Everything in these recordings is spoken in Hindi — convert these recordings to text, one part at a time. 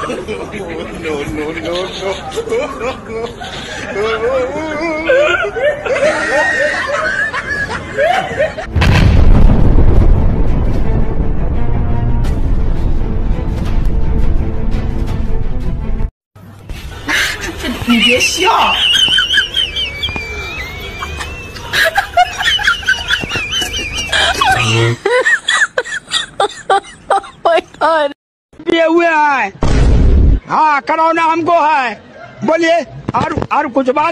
No, no, no, no. 你别笑。 My God. पिए हुए हैं। हाँ कराना हमको है। बोलिए और कुछ बात।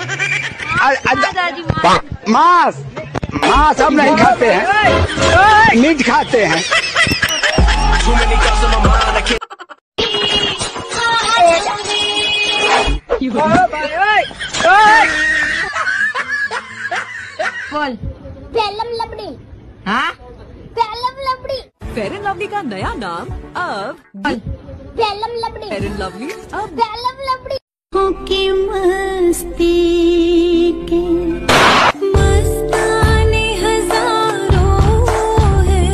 मांस मांस हम नहीं खाते हैं, मीट खाते हैं। बोल पेलम लबड़ी। हाँ पेलम लबड़ी। फेयर एंड लवली का नया नाम अब पेलम लबड़ी। फेयर एंड लवली अब पेलम लबड़ी। की मस्ती के मस्ताने हजारों है।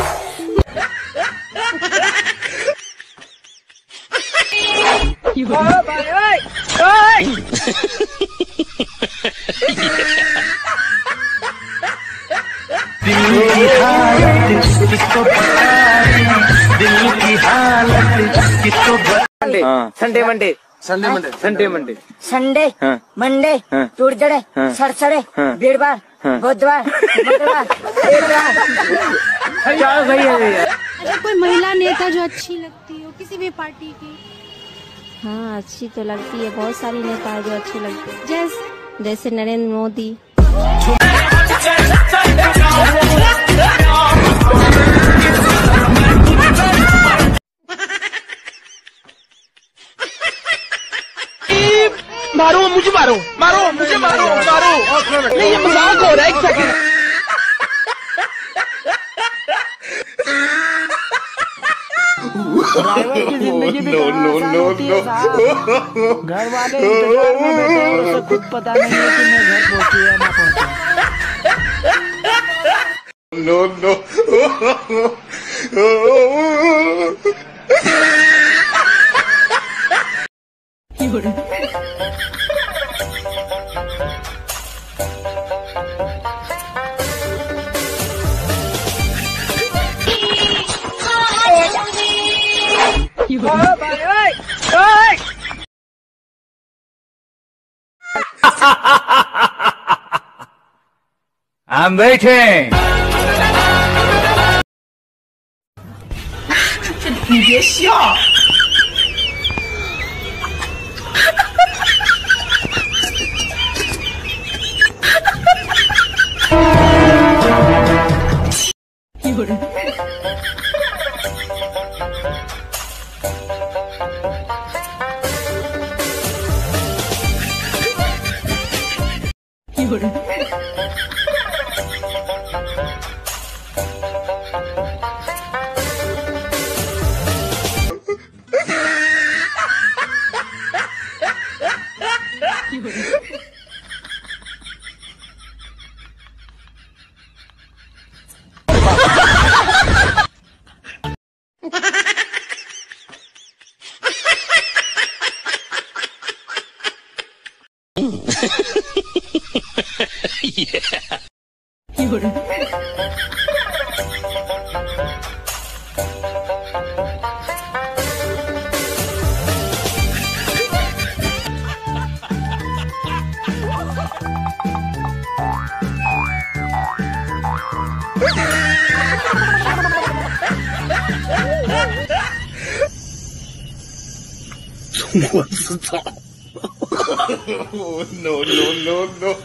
Sunday Monday Sunday Monday Sunday Monday Sunday Monday टूटजड़े सरसड़े बीरवार बुधवार मंगलवार अच्छा कोई महिला नेता जो अच्छी लगती हो किसी भी पार्टी की? हाँ अच्छी तो लगती है, बहुत सारी नेता है जो अच्छी लगती है, जैसे नरेंद्र मोदी। मारो मुझे मारो मारो मुझे मारो मारो नहीं ये मजाक हो रहा है। एक सेकंड ड्राइवर की जिंदगी भी आसान होती है साहब। घर वाले इंतजार में बैठे हैं, उसे खुद पता नहीं है कि मैं घर पहुंची या ना पहुंची। No, I'm waiting. 你别笑。 有人。有人。有人。 我知道。No, no, no, no.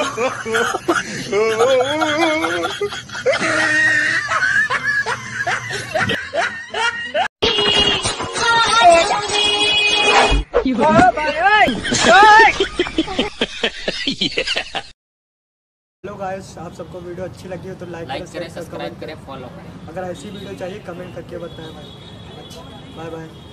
Hello guys, आप सबको वीडियो अच्छी लगी हो तो लाइक करें, सब्सक्राइब करें, फॉलो करें। अगर ऐसी वीडियो चाहिए कमेंट करके बताएं भाई। अच्छा बाय बाय।